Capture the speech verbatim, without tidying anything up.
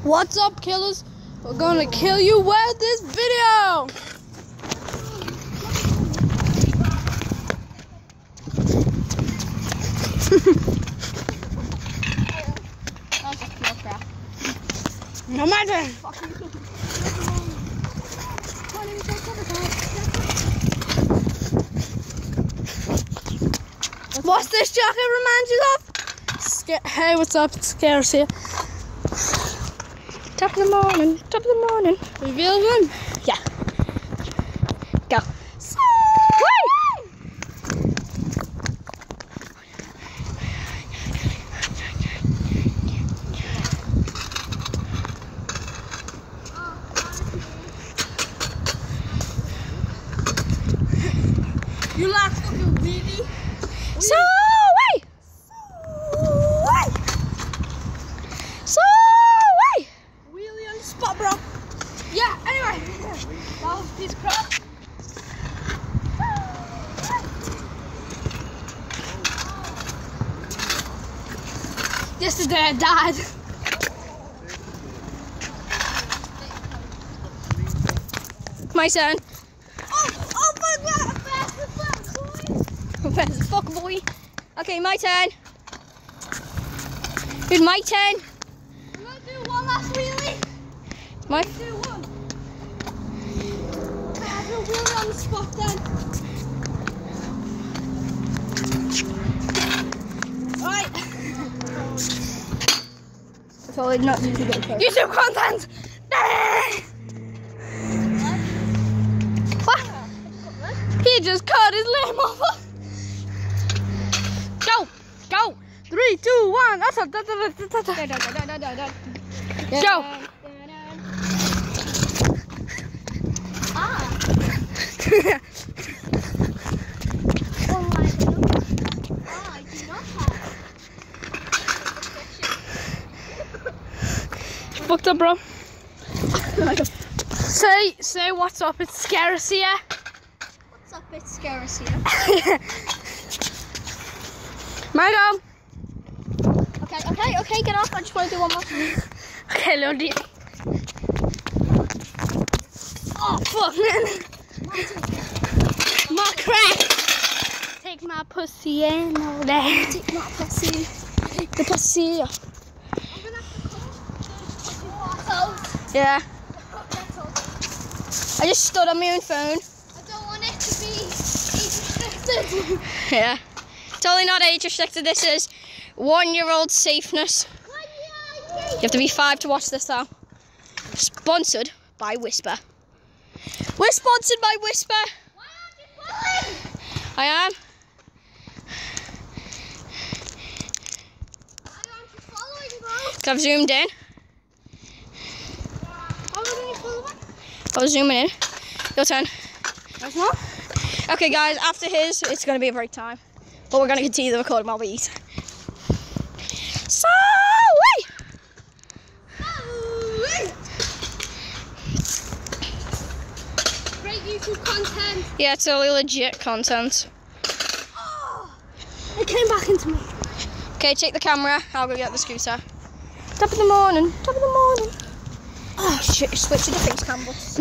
What's up, killers? We're gonna kill you with this video. No matter. What's this jacket remind you of? Sca hey, what's up? It's Scarce here. Top of the morning, top of the morning. Reveal them? Yeah. Go. So, you like fucking wheelie? So way! So way! So way! Wheelie on the spot, bro. Yeah, anyway. That was a piece of crap. Yesterday I died. My son. Oh, oh, fuck that! Fast as fuck, boy! Fast as fuck, boy. Okay, my turn. It's my turn. I'm gonna do one last wheelie. My. I'm gonna do one. I'll do a wheelie on the spot then. Alright. That's all not YouTube content. YouTube content! What? He just cut his limb off. Go! Go! Three, two, one. That's a, that's a, that's a, that's a. Go! Ah. Oh my god. Ah, I do not have. Fucked up, bro. Say, say what's up. It's Scarce here. What's up, it's Scarce here. My go. Okay, okay, okay, get off. I just want to do one more thing. Okay, little deal. Oh, fuck, man. My crack. Take my pussy and all that. Take my pussy. The pussy. I'm gonna have to call the Yeah. I just stood on my own phone. I don't want it to be age restricted. Yeah. Totally not age restricted. This is one-year-old safeness. You have to be five to watch this, though. Sponsored by Whisper. We're sponsored by Whisper. Why aren't you following? I am. Why aren't you following, bro? So I've zoomed in. How are you following? I was zooming in. Your turn. There's not. Okay, guys. After his, it's going to be a break time. But we're going to continue the recording while we eat. So, wait. Great YouTube content. Yeah, it's totally legit content. Oh, it came back into me. Okay, take the camera. I'll go get the scooter. Top of the morning. Top of the morning. Oh shit! Switch to the face camera.